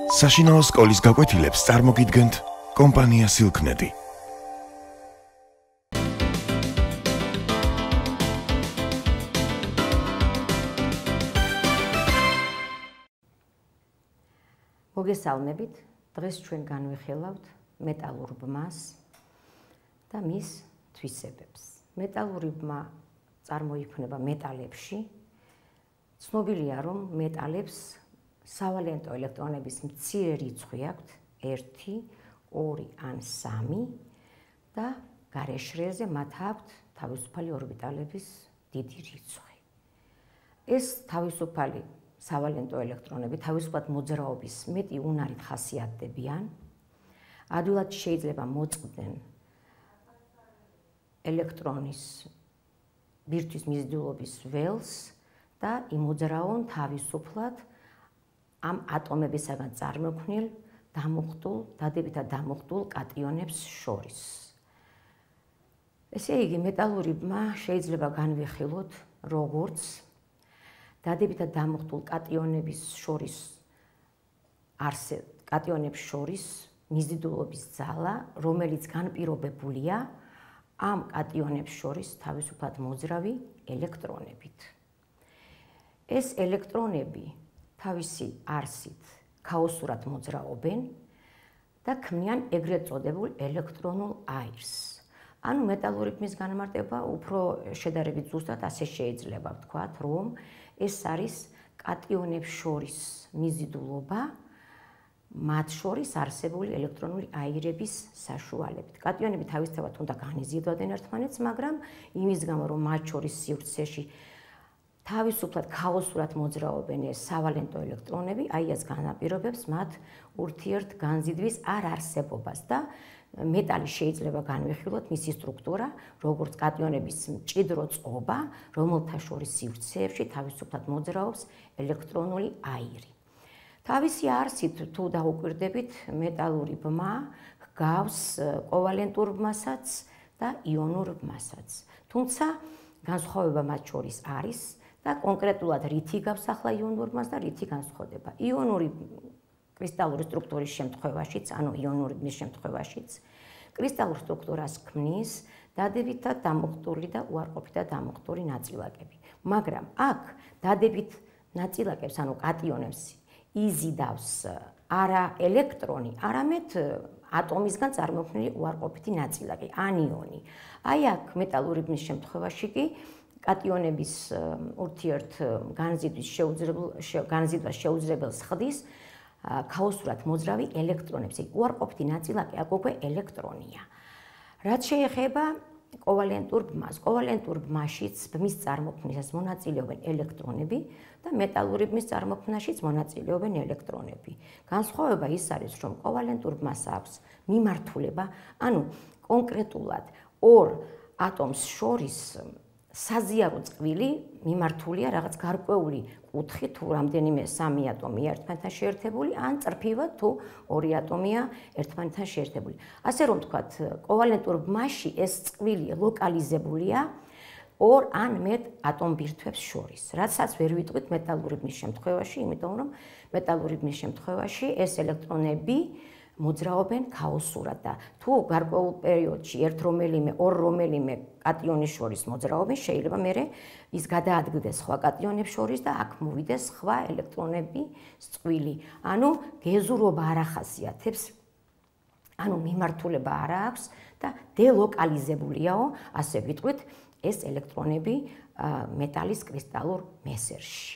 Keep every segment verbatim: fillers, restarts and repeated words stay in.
საშინაო სკოლის გაკვეთილებს წარმოგიდგენთ კომპანია Silknet. მოგესალმებით. დღეს ჩვენ განვიხილავთ მეტალურ ბმას და მის თვისებებს. მეტალური ბმა წარმოიქმნება მეტალებში. ცნობილია, რომ მეტალებს სავალენტო ელექტრონების მცირე რიცხვი აქვთ ერთი, ორი ან სამი და გარეშრეზე მათ აქვთ თავისუფალი ორბიტალების დიდი რიცხვი. ეს თავისუფალი სავალენტო ელექტრონები თავისუფლად მოძრაობის მეტი უნარით ხასიათდებიან. ადვილად შეიძლება მოწყდნენ ელექტრონის ბირთვის მიზიდულობის ველს და იმოძრაონ თავისუფლად ამ ატომებისაგან წარმოქმნილ დამუხტულ, დადებითად დამუხტულ კატიონებს შორის. ესე იგი, მეტალური ბმა შეიძლება განვიხილოთ როგორც დადებითად დამუხტულ კატიონების შორის არსებ კატიონებს შორის მიზიდულობის ძალა, რომელიც განპირობებულია ამ კატიონებს შორის თავისუფლად მოძრავი ელექტრონებით. ეს ელექტრონები თავისი არსით ქაოსურად მოძრაობენ და ქმნიან ეგრეთ წოდებულ ელექტრონულ აირს. ანუ მეტალური ბმის განმარტება უფრო შედარებით ზუსტად ასე შეიძლება ვთქვათ, რომ ეს არის კატიონებს შორის მიზიდულობა მათ შორის არსებული ელექტრონული აირების საშუალებით. კატიონები თავისთავად უნდა განიზიდვადნენ ერთმანეთს, მაგრამ იმის გამო, რომ მათ შორის სივრცეში თავისუფლად ქაოსურად მოძრაობენ ეს სავალენტო ელექტრონები, აი ეს განაპირობებს მათ ურთიერთ განზიდვის არ არსებობას და მეტალი შეიძლება განვიხილოთ მისი სტრუქტურა, როგორც კატიონების მჭიდრო წყობა, რომელთა შორის სივრცეებში თავისუფლად მოძრაობს ელექტრონული აირი. თავისი არსით თუ დაუკვირდებით, მეტალური ბმა ჰგავს კოვალენტურ ბმასაც და იონურ ბმასაც. თუმცა განსხვავება მათ შორის არის და კონკრეტულად რითი გავსახლა იონურ ბმას და რითი განსხვავდება. იონური კრისტალური სტრუქტურის შემთხვევაშიც, ანუ იონური ბმის შემთხვევაშიც, კრისტალურ სტრუქტურას ქმნის დადებითად დამუხტული და უარყოფითად დამუხტული ნაწილაკები. მაგრამ აქ დადებით ნაწილაკებს, ანუ კატიონებს იზიდავს არა ელექტრონი, არამედ ატომისგან წარმოქმნილი უარყოფითი ნაწილაკი, ანიონი. აი აქ მეტალური ბმის შემთხვევაში კი კატიონების ურთიერთ განზიდვის განზიდვას შეუძლებელს ხდის ქაოსურად მოძრავი ელექტრონებს. უარყოფითი ნაწილაკი აქ უკვე ელექტრონია. რაც შეეხება კოვალენტურ ბმას, კოვალენტურ ბმაშიც ბმის წარმოქმნისას მონაწილეობენ ელექტრონები და მეტალური ბმის წარმოქმნაშიც მონაწილეობენ ელექტრონები. განსხვავება ის არის, რომ კოვალენტურ ბმას აქვს მიმართულება, ანუ კონკრეტულად ორ ატომს შორის საზიარო წყვილი მიმართულია რაღაც გარკვეული კუთხით, თუ რამდენიმე სამი ატომია ერთმანეთთან შეერთებული, ან წრფივად თუ ორი ატომია ერთმანეთთან შეერთებული. ასე რომ ვთქვათ, კოვალენტურ ბმაში ეს წყვილი ლოკალიზებულია ორ ან მეტ ატომბირთვებს შორის, რასაც ვერ ვიტყვით მეტალური ბმის შემთხვევაში, იმიტომ რომ მეტალური ბმის შემთხვევაში ეს ელექტრონები მოძრაობენ ქაოსურად და თუ გარკვეულ პერიოდში ერთ რომელიმე, ორ რომელიმე კატიონის შორის მოძრაობენ, შეიძლება მერე ის გადაადგილდეს სხვა კატიონებს შორის და აქ მოვიდეს სხვა ელექტრონები წყვილი. ანუ გეზურობა არ ახასიათებს, ანუ მიმართულება არ აქვს და დელოკალიზებულია, ასე ვიტყვით, ეს ელექტრონები მეტალის კრისტალურ მესერში.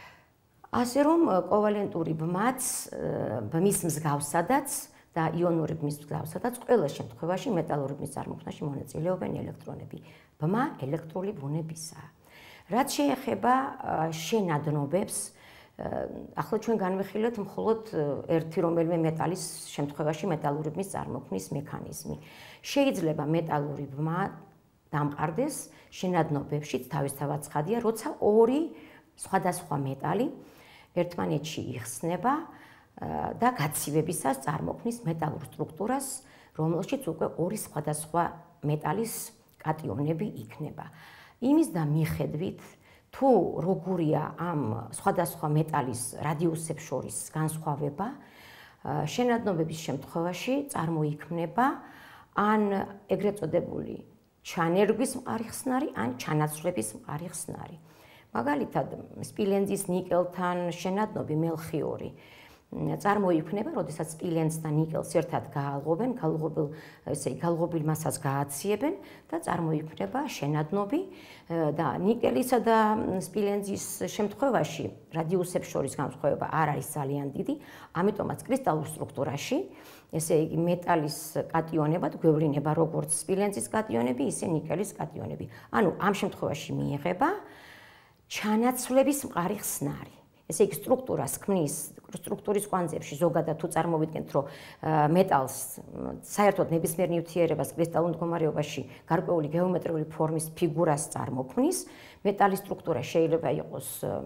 ასე რომ კოვალენტური ბმაც ბმის მსგავსადაც და იონური ბმის მსგავსადაც ყველა შემთხვევაში მეტალური ბმის წარმოქმნაში მონაწილეობენ ელექტრონები. ბმა ელექტრული ბუნებისაა. რაც შეეხება შენადნობებს, ახლა ჩვენ განვიხილეთ მხოლოდ ერთი რომელიმე მეტალის შემთხვევაში მეტალური ბმის წარმოქმნის მექანიზმი. შეიძლება მეტალური ბმა დამყარდეს შენადნობებშიც, თავისთავად ცხადია, როცა ორი სხვადასხვა მეტალი ერთმანეთში იხსნება და გაცივებისას წარმოქმნის მეტალურ სტრუქტურას, რომელშიც უკვე ორი სხვადასხვა მეტალის კატიონები იქნება. იმის და მიხედვით, თუ როგორია ამ სხვადასხვა მეტალის რადიუსებს შორის განსხვავება, შენადნობების შემთხვევაში წარმოიქმნება ან ეგრეთ წოდებული ჩანერგვის მყარი ხსნარი, ან ჩანაცვლების მყარი ხსნარი. მაგალითად, სპილენძის ნიკელთან შენადნობი მელხიორი წარმოიქმნება, როდესაც სპილენძს და ნიკელს ერთად გაალღობენ, გაალღობილ, ესე იგი, გაალღობილ მასას გააციებენ და წარმოიქმნება შენადნობი და ნიკელისა და სპილენძის შემთხვევაში რადიუსებს შორის განსხვავება არ არის ძალიან დიდი, ამიტომაც კრისტალურ სტრუქტურაში, ესე იგი, მეტალის კატიონებად გვევლინება როგორც სპილენძის კატიონები, ისე ნიკელის კატიონები. ანუ ამ შემთხვევაში მიიღება ჩანაცვლების მყარი ხსნარი. ესე იგი, სტრუქტურას ქმნის, სტრუქტურის კვანძებში ზოგადად თუ წარმოვიდგენთ, რომ მეტალს საერთოდ ნებისმიერ ნივთიერებას კრისტალურ მდგომარეობაში გარკვეული გეომეტრიული ფორმის ფიგურას წარმოქმნის, მეტალის სტრუქტურა შეიძლება იყოს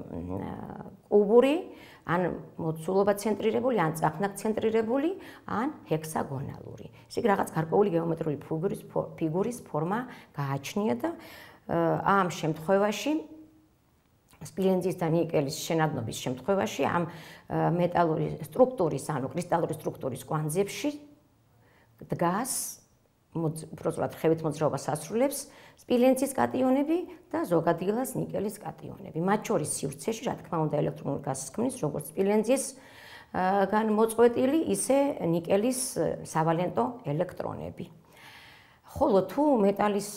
კუბური, ან მოცულობა ცენტრირებული, ან წახნაგ ცენტრირებული, ან ჰექსაგონალური. ესე იგი, რაღაც გარკვეული გეომეტრიული ფიგურის ფიგურის ფორმა გააჩნია და ამ შემთხვევაში სპილენძის და ნიკელის შენადნობის შემთხვევაში ამ მეტალური სტრუქტურის, ანუ კრისტალური სტრუქტურის კვანძებში დგას, უბრალოდ ხევით მოძრაობას ასრულებს სპილენძის კატიონები და ზოგადილას ნიკელის კატიონები. მათ შორის სივრცეში, რა თქმა უნდა, ელექტრონული გაზს ქმნის, როგორც სპილენძისგან მოწყვეტილი, ისე ნიკელის სავალენტო ელექტრონები. ხოლო თუ მეტალის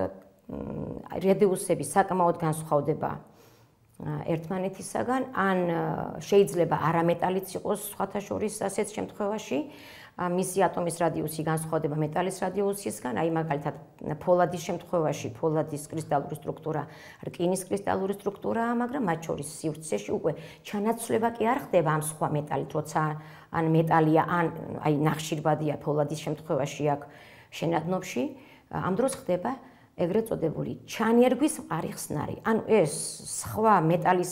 რადიუსები საკმაოდ განსხვავდება ერთმანეთისაგან, ან შეიძლება არამეტალიც იყოს სხვათა შორის ასეთ შემთხვევაში, მისი ატომის რადიუსი განსხვავდება მეტალის რადიუსისგან, აი მაგალითად ფოლადის შემთხვევაში ფოლადის კრისტალური სტრუქტურა რკინის კრისტალური სტრუქტურაა, მაგრამ მათ შორის სივრცეში უკვე ჩანაცვლება კი არ ხდება ამ სხვა მეტალით, როცა ან მეტალია, ან აი ნახშირბადია ფოლადის შემთხვევაში აქ შენადნობაში, ამ დროს ხდება ეგრეთ წოდებული ჩანერგვის მყარი ხსნარი. ანუ ეს სხვა მეტალის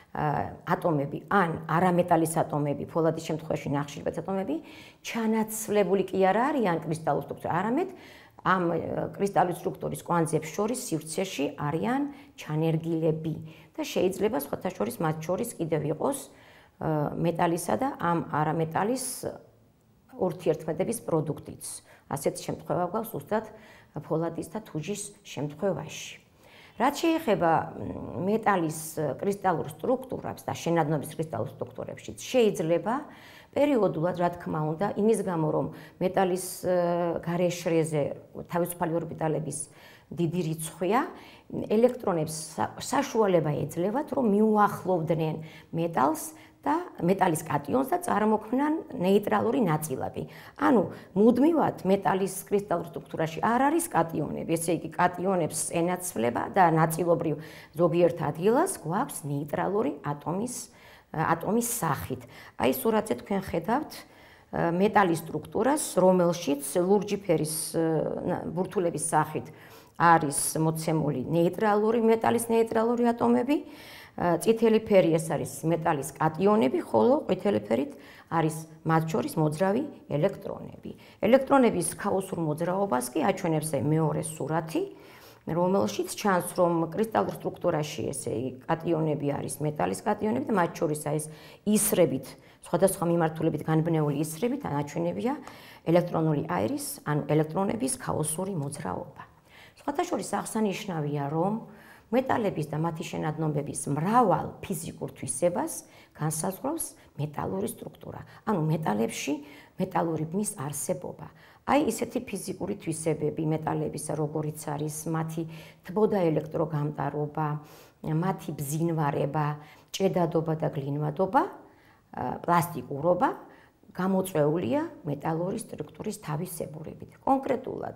ატომები, ან არამეტალის ატომები, ფოლადის შემთხვევაში ნახშირბადის ატომები, ჩანაცვლებული კი არ არიან კრისტალურ სტრუქტურაში, არამედ ამ კრისტალურ სტრუქტურის კვანძებს შორის სივრცეში არიან ჩანერგილები და შეიძლება სხვათა შორის მათ შორის კიდევ იყოს მეტალისა და ამ არამეტალის ურთიერთქმედების პროდუქტიც. ასეთ შემთხვევა გვაქვს ზუსტად ფოლადის და თუჯის შემთხვევაში. რაც შეეხება მეტალის კრისტალურ სტრუქტურებს და შენადნობის კრისტალურ სტრუქტურებში, შეიძლება პერიოდულად, რა თქმა უნდა, იმის გამო, რომ მეტალის გარეშრეზე თავისუფალი ორბიტალების დიდი რიცხვია, ელექტრონებს საშუალება ეძლევათ, რომ მიუახლოვდნენ მეტალს და მეტალის კატიონს და წარმოქმნან ნეიტრალური ნაწილაკი. ანუ მუდმივად მეტალის კრისტალურ სტრუქტურაში არ არის კატიონები, ესე იგი კატიონებს ენაცვლება და ნაწილობრივ ზოგიერთ ადგილას გვაქვს ნეიტრალური ატომის ატომის სახით. აი სურათზე თქვენ ხედავთ მეტალის სტრუქტურას, რომელშიც ლურჯი ფერის ბურთულების სახით არის მოცემული ნეიტრალური მეტალის ნეიტრალური ატომები. წითელი ფერი ეს არის მეტალის კატიონები, ხოლო ყვითელი ფერით არის მათ შორის მოძრავი ელექტრონები. ელექტრონების ქაოსურ მოძრაობას კი აჩვენებს მეორე სურათი, რომელშიც ჩანს, რომ კრისტალურ სტრუქტურაში ესე იგი კატიონები არის მეტალის კატიონები და მათ შორის ეს ისრებით, სხვადასხვა მიმართულებით განბნეული ისრებით აჩვენებია ელექტრონული აირის, ანუ ელექტრონების ქაოსური მოძრაობა. სხვათა შორის აღსანიშნავია, რომ მეტალების და მათი შენადნობების მრავალ ფიზიკურ თვისებას განსაზღვრავს მეტალური სტრუქტურა. ანუ მეტალებში მეტალური ბმის არსებობა. აი ისეთი ფიზიკური თვისებები მეტალებისა, როგორიც არის მათი თბო და ელექტროგამტარობა, მათი ბზინვარება, ჭედადობა და გლინვადობა, პლასტიკურობა გამოწვეულია მეტალური სტრუქტურის თავისებურებით. კონკრეტულად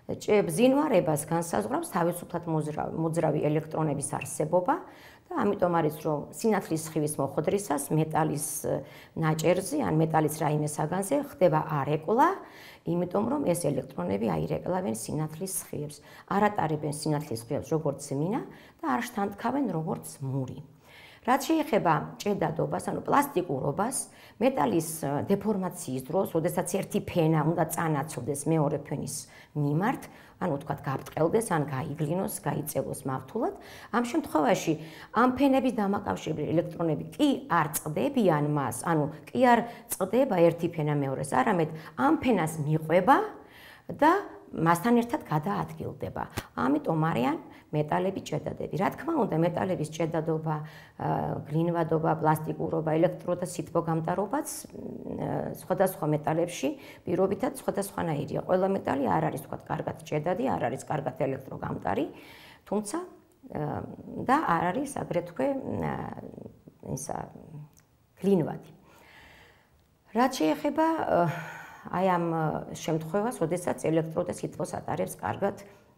ბზინვარებას განსაზღვრავს თავისუფლად მოძრავი ელექტრონების არსებობა და ამიტომ არის, რომ სინათლის სხივის მოხვდრისას მეტალის ნაჭერზე ან მეტალის რაიმე საგანზე ხდება არეკლა, იმიტომ რომ ეს ელექტრონები აირეკლავენ სინათლის სხივებს, არ ატარებენ სინათლის სხივებს როგორც მინა და არ შთანთქავენ როგორც მური. რაც შეეხება ჭედადობას, ანუ პლასტიკურობას, მეტალის დეფორმაციის დროს, როდესაც ერთი ფენა უნდა წანაცვლდეს მეორე ფენის მიმართ, ანუ თქვათ გაბრტყელდეს, ან გაიგლინოს, გაიწელოს მავთულად, ამ შემთხვევაში ამ ფენების დამაკავშირებელი ელექტრონები კი არ წყდებიან მას, ანუ კი არ წყდება ერთი ფენა მეორეს, არამედ ამ ფენას მიყვება და მასთან ერთად გადაადგილდება. ამიტომ არიან მეტალები ჭედადები. რა თქმა უნდა, მეტალების ჭედადობა, გლინვადობა, პლასტიკურობა, ელექტრო და სითბოგამტარობაც სხვადასხვა მეტალებში პირობითად სხვადასხვანაირია. ყველა მეტალი არ არის, თქვათ, კარგად ჭედადი, არ არის კარგად ელექტროგამტარი, თუმცა და არ არის აგრეთვე ისა გლინვადი. რაც შეეხება აი ამ შემთხვევას, როდესაც ელექტრო და სითბოს ატარებს კარგად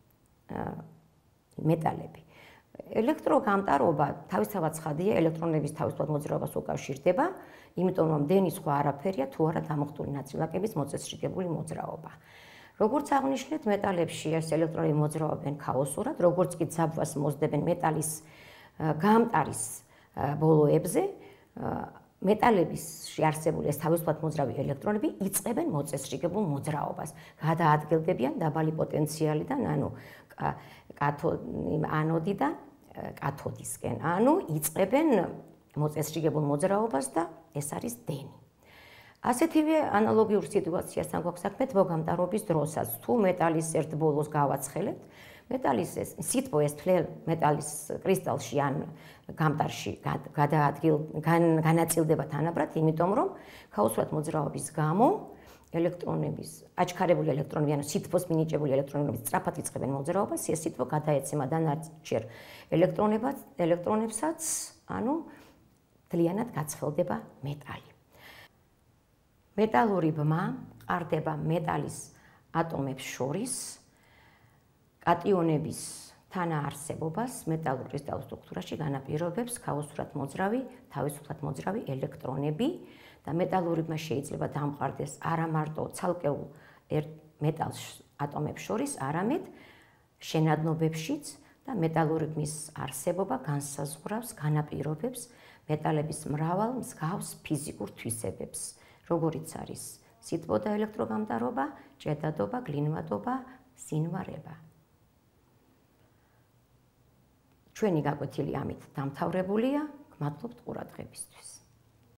მეტალები. ელექტროგამტარობა თავისთავად ცხადია, ელექტრონების თავისუფლად მოძრაობას უკავშირდება, იმიტომ რომ დენის სხვა არაფერია თუ არა დამუხტული ნაწილაკების მოწესრიგებული მოძრაობა. როგორც აღვნიშნეთ, მეტალებში ეს ელექტრონები მოძრაობენ ქაოსურად, როგორც კი ძაბვას მოსდებენ მეტალის გამტარის ბოლოებზე, მეტალებში არსებული ეს თავისუფლად მოძრავი ელექტრონები იწყებენ მოწესრიგებულ მოძრაობას, გადაადგილდებიან დაბალი პოტენციალიდან, ანუ ანოდიდან კათოდისკენ, ანუ იწყებენ მოწესრიგებულ მოძრაობას და ეს არის დენი. ასეთივე ანალოგიურ სიტუაციასთან გვაქვს საქმე თბოგამტარობის დროსაც, თუ მეტალის ერთ ბოლოს გავაცხელებთ, მეტალის ეს სითბო ეს თლელ მეტალის კრისტალში ან გამტარში განაწილდება თანაბრად, იმიტომ რომ ქაოსურად მოძრაობის გამო ელექტრონების, აჩქარებული ელექტრონები, ანუ სითბოს მინიჭებული ელექტრონები სწრაფად იწყებენ მოძრაობას, ეს სითბო გადაეცემა დანარჩენ ელექტრონებად, ელექტრონებსაც, ანუ მთლიანად გაცხელდება მეტალი. მეტალური ბმა ყარდება მეტალის ატომებს შორის, კატიონების თანაარსებობას მეტალურ კრისტალურ სტრუქტურაში განაპირობებს ქაოსურად მოძრავი, თავისუფლად მოძრავი ელექტრონები და მეტალური ბმა შეიძლება დამყარდეს არა მარტო ცალკეულ მეტალს ატომებს შორის, არამედ შენადნობებშიც და მეტალური ბმის არსებობა განსაზღვრავს, განაპირობებს მეტალების მრავალ მსგავს ფიზიკურ თვისებებს, როგორიც არის სითბო და ელექტროგამტარობა, ჭედადობა, გლინვადობა, სინვარება. ჩვენი გაკვეთილი ამით დამთავრებულია. გმადლობთ ყურადღებისთვის.